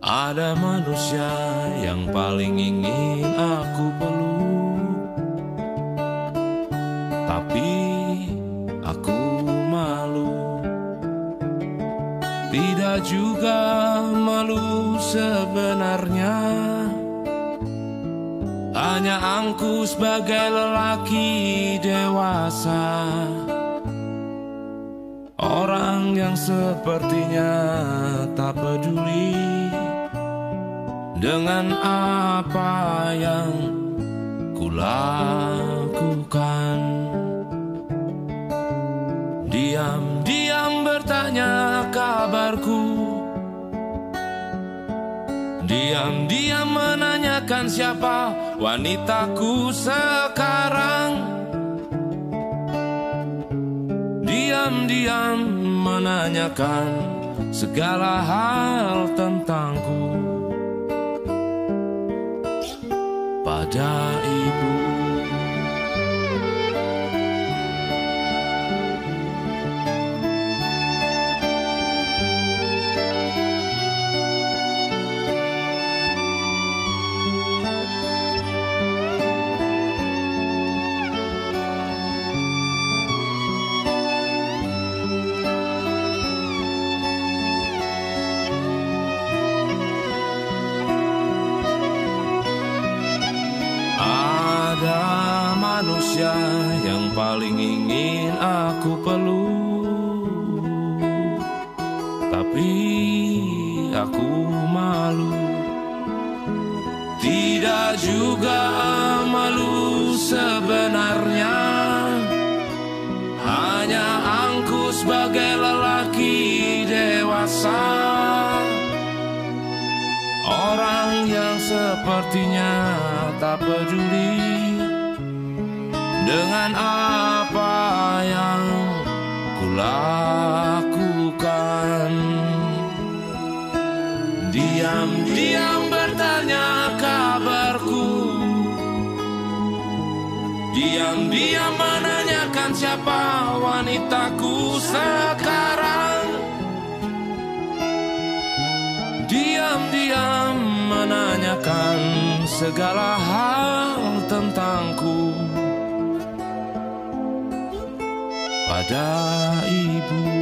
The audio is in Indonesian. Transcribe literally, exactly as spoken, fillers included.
Ada manusia yang paling ingin aku peluk, tapi aku malu. Tidak juga malu sebenarnya, hanya angku sebagai lelaki dewasa, orang yang sepertinya tak peduli dengan apa yang kulakukan. Diam-diam bertanya kabarku, diam-diam menanyakan siapa wanitaku sekarang. Diam-diam menanyakan segala hal tentangku pada ibu. Ada manusia yang paling ingin aku peluk, tapi aku malu. Tidak juga malu sebenarnya, hanya angku sebagai lelaki dewasa, orang yang sepertinya tak peduli dengan apa yang kulakukan. Diam-diam bertanya kabarku, diam-diam menanyakan siapa wanitaku sekarang. Diam-diam menanyakan segala hal tentangku pada ibu.